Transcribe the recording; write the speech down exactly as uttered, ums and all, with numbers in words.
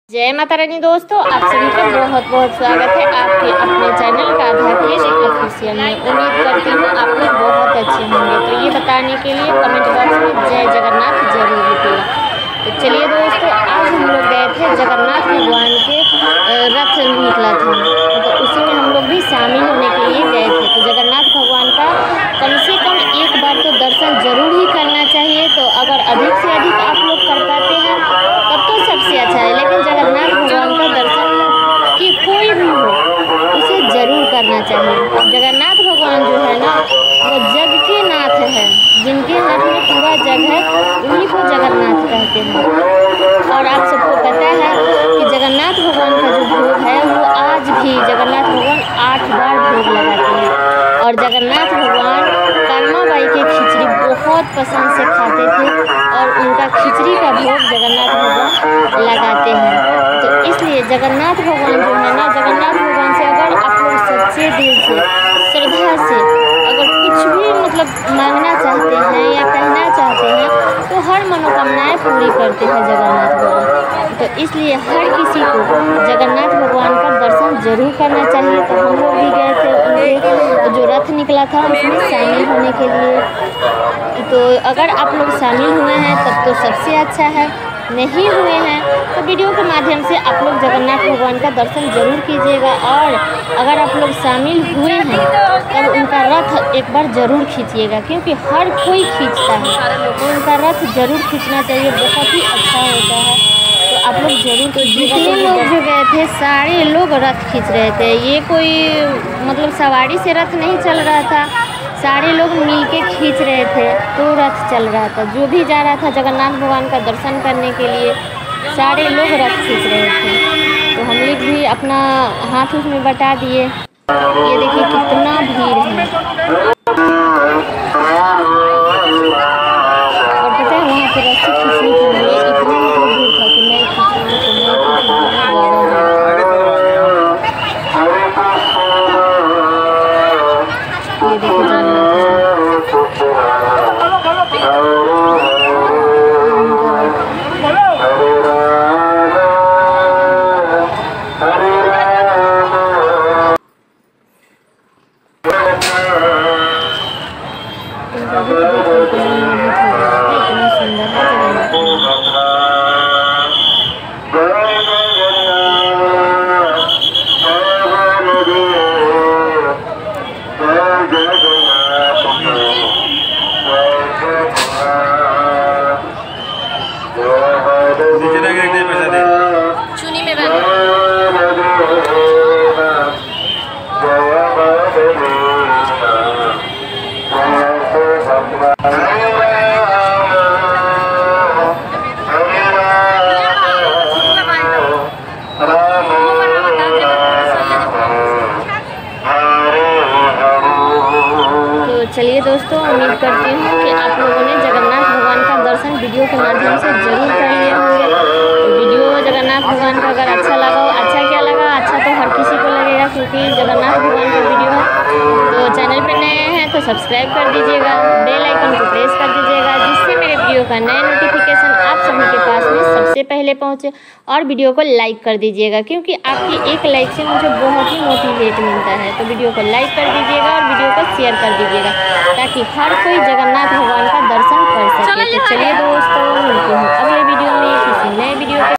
जय माता रानी दोस्तों, आप सभी का बहुत बहुत स्वागत है आपके अपने चैनल राधा क्लिनिक ऑफिशियल में। उम्मीद करती हूँ आप लोग बहुत अच्छे होंगे। तो ये बताने के लिए कमेंट बॉक्स में जय जगन्नाथ जरूर लिखिएगा। तो चलिए दोस्तों, आज हम लोग गए थे जगन्नाथ भगवान के रथ निकला था, तो उसी में हम लोग भी शामिल होने के लिए गए थे। तो जगन्नाथ भगवान का कम से कम एक बार तो दर्शन जरूर ही करना चाहिए। तो अगर अधिक से अधिक आप लोग कर पाते हैं तब तो सबसे अच्छा है, लेकिन जगन्नाथ भगवान का दर्शन कि कोई भी हो उसे ज़रूर करना चाहिए। जगन्नाथ भगवान जो है ना, वो जग के नाथ है, जिनके हाथ में पूरा जग है उन्हीं को जगन्नाथ कहते हैं। और आप सबको पता है कि जगन्नाथ भगवान का जो भोग है वो आज भी जगन्नाथ भगवान आठ बार भोग लगाते हैं। और जगन्नाथ भगवान कर्माबाई के खिचड़ी बहुत पसंद से खाते थे और उनका खिचड़ी का भोग जगन्नाथ भगवान लगाते हैं। तो इसलिए जगन्नाथ भगवान जो है ना, जगन्नाथ भगवान से अगर आप लोग सच्चे दिल से श्रद्धा से अगर कुछ भी मतलब मांगना चाहते हैं या कहना चाहते हैं तो हर मनोकामनाएं पूरी करते हैं जगन्नाथ भगवान। तो इसलिए हर किसी को जगन्नाथ भगवान का दर्शन जरूर करना चाहिए। तो हम लोग भी गए थे, उनके जो रथ निकला था उसमें शामिल होने के लिए। तो अगर आप लोग शामिल हुए हैं तब तो सबसे अच्छा है, नहीं हुए हैं तो वीडियो के माध्यम से आप लोग जगन्नाथ भगवान का दर्शन जरूर कीजिएगा। और अगर आप लोग शामिल हुए हैं तब उनका रथ एक बार ज़रूर खींचिएगा, क्योंकि हर कोई खींचता है तो उनका रथ ज़रूर खींचना चाहिए, बहुत ही अच्छा होता है। तो आप लोग ज़रूर। तो जितने लोग जो गए थे सारे लोग रथ खींच रहे थे, ये कोई मतलब सवारी से रथ नहीं चल रहा था, सारे लोग मिलके खींच रहे थे तो रथ चल रहा था। जो भी जा रहा था जगन्नाथ भगवान का दर्शन करने के लिए सारे लोग रथ खींच रहे थे। तो हम लोग भी अपना हाथ उसमें बटा दिए। ये देखिए कितना भीड़ है, और पता है वहाँ पे रस्सी खींचने के लिए इतना भीड़ था कि मैं खींचूँगी तो मैं ये देखो जगन्नाथ। इतना सुंदर है चुनी में चलिए दोस्तों, उम्मीद करती हूँ कि आप लोगों ने जगन्नाथ भगवान का दर्शन वीडियो के माध्यम से जरूर कर लिए होंगे। तो वीडियो जगन्नाथ भगवान का अगर अच्छा लगा हो, अच्छा क्या लगा, अच्छा तो हर किसी को लगेगा क्योंकि जगन्नाथ भगवान का वीडियो है। तो चैनल पर नए हैं तो सब्सक्राइब कर दीजिएगा, बेल आइकन को प्रेस कर दीजिएगा, जिससे मेरे वीडियो का नया नोटिफिकेशन आप सभी के पास में सबसे पहले पहुँचे। और वीडियो को लाइक कर दीजिएगा, क्योंकि आपकी एक लाइक से मुझे बहुत ही मोटिवेट मिलता है। तो वीडियो को लाइक कर दीजिएगा और वीडियो को शेयर कर दीजिएगा ताकि हर कोई जगन्नाथ भगवान का दर्शन कर सके। तो चलिए दोस्तों, मिलते हैं अगले वीडियो में किसी नए वीडियो के